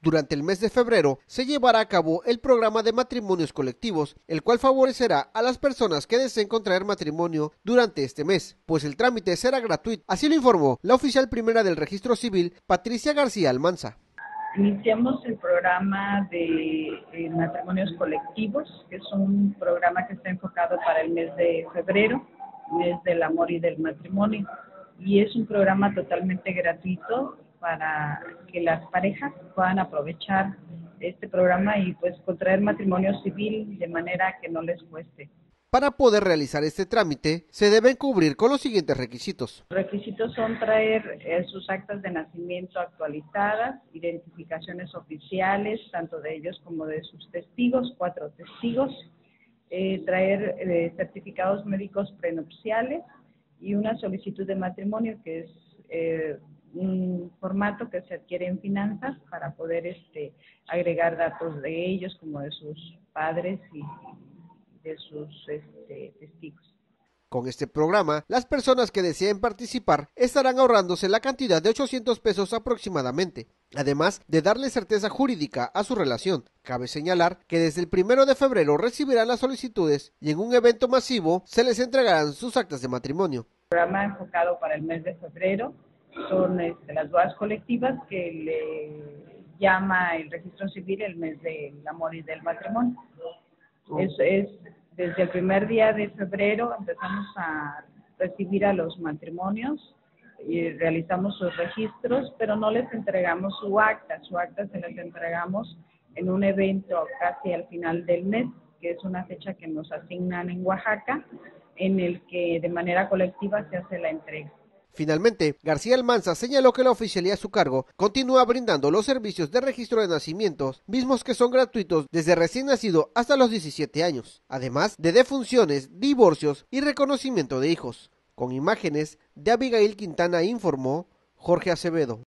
Durante el mes de febrero se llevará a cabo el programa de matrimonios colectivos, el cual favorecerá a las personas que deseen contraer matrimonio durante este mes, pues el trámite será gratuito. Así lo informó la oficial primera del Registro Civil, Patricia García Almanza. Iniciamos el programa de matrimonios colectivos, que es un programa que está enfocado para el mes de febrero, mes del amor y del matrimonio, y es un programa totalmente gratuito para que las parejas puedan aprovechar este programa y pues contraer matrimonio civil de manera que no les cueste. Para poder realizar este trámite, se deben cubrir con los siguientes requisitos. Los requisitos son traer sus actas de nacimiento actualizadas, identificaciones oficiales, tanto de ellos como de sus testigos, 4 testigos, traer certificados médicos prenupciales y una solicitud de matrimonio, que es un formato que se adquiere en finanzas para poder agregar datos de ellos como de sus padres y de sus testigos. Con este programa, las personas que deseen participar estarán ahorrándose la cantidad de 800 pesos aproximadamente, además de darle certeza jurídica a su relación. Cabe señalar que desde el 1 de febrero recibirán las solicitudes y en un evento masivo se les entregarán sus actas de matrimonio. El programa enfocado para el mes de febrero son las bodas colectivas, que le llama el Registro Civil el mes del amor y del matrimonio. Es desde el primer día de febrero empezamos a recibir a los matrimonios y realizamos sus registros, pero no les entregamos su acta se las entregamos en un evento casi al final del mes, que es una fecha que nos asignan en Oaxaca, en el que de manera colectiva se hace la entrega. Finalmente, García Almanza señaló que la oficialía a su cargo continúa brindando los servicios de registro de nacimientos, mismos que son gratuitos desde recién nacido hasta los 17 años, además de defunciones, divorcios y reconocimiento de hijos. Con imágenes de Abigail Quintana informó Jorge Acevedo.